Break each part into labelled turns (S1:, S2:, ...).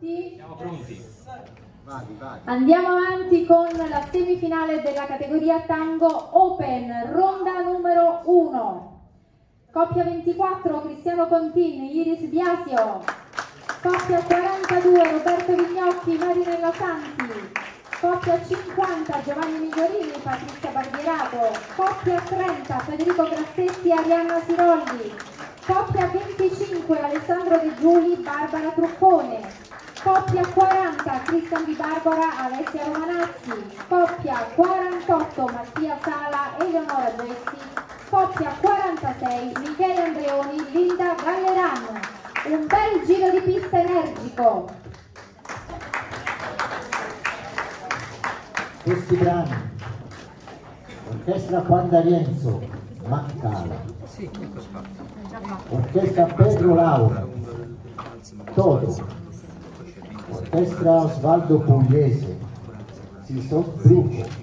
S1: Siamo pronti.
S2: Andiamo avanti con la semifinale della categoria Tango Open, ronda numero 1. Coppia 24 Cristiano Contini, Iris Biasio. Coppia 42 Roberto Vignocchi, Marinella Santi. Coppia 50 Giovanni Migliorini, Patrizia Barbierato. Coppia 30 Federico Grassetti, Arianna Sirolli. Coppia 25 Alessandro De Giuli, Barbara Truccone. Coppia 40 Cristian Di Barbara, Alessia Romanazzi. Coppia 48 Mattia Sala, Eleonora Gessi. Coppia 46 Michele Andreoni, Linda Galleran. Un bel giro di pista energico.
S3: Questi brani: Orchestra Quandarienzo, Mancala. Orchestra Pedro Laura, Todo. Orchestra Osvaldo Pugliese, Sisos Bruco.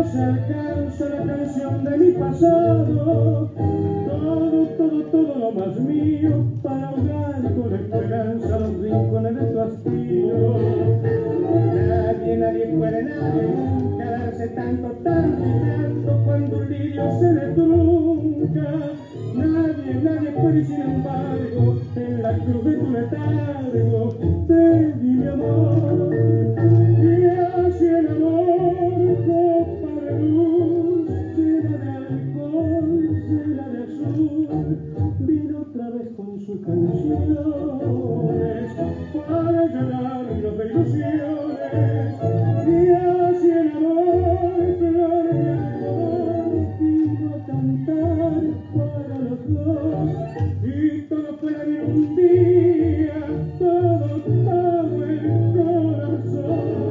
S1: se alcanza la canción de mi pasado, todo lo más mío, para ahogar con esperanza los rincones de tu hastío. Nadie puede quedarse tanto cuando un lirio se le trunca. Nadie puede, sin embargo, en la cruz de tu letargo, te di mi amor. Y así el amor, copa de luz, llena de alcohol, llena de azul, vino otra vez con sus canciones para llenarnos de ilusiones. Y así el amor, flor de amor, vino a cantar para los dos. Y todo fuera de un día, todo el corazón.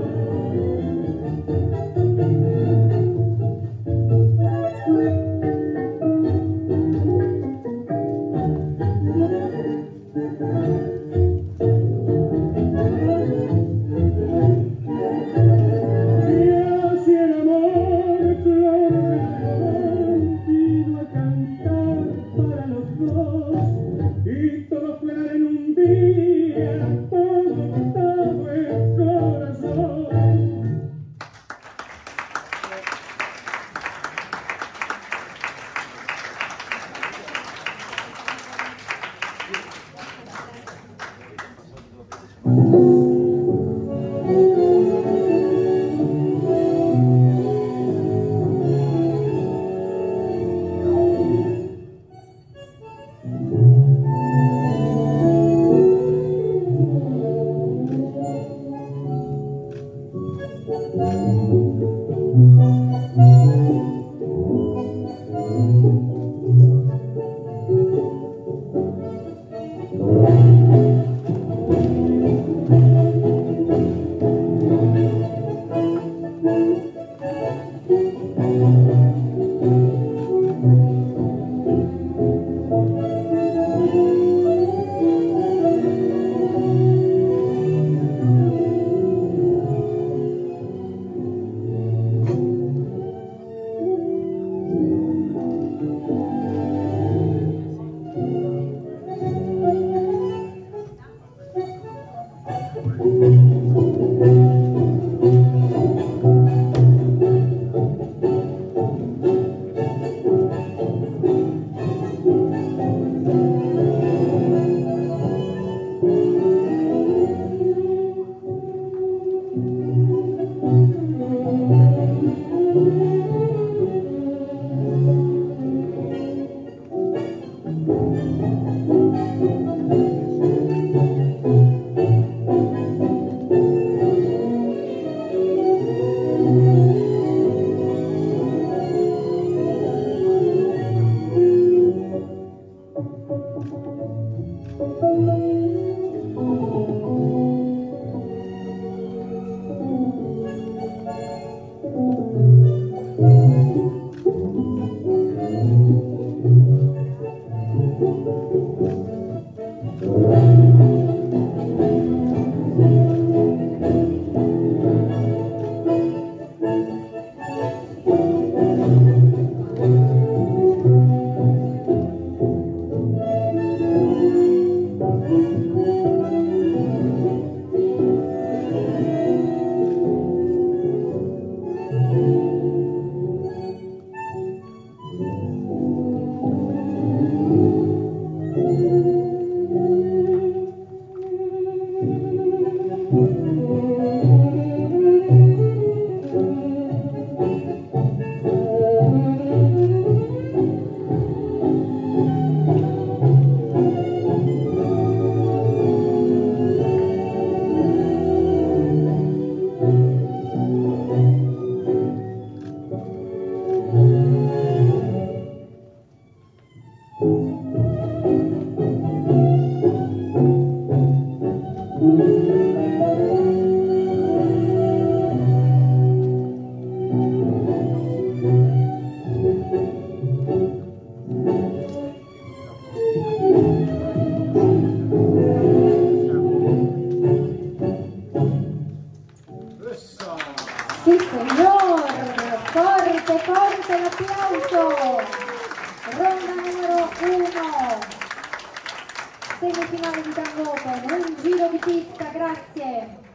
S2: Sí, señor, por forte l'applauso. Ronda numero 1. Semifinale di Tango Open, un giro di pista, grazie.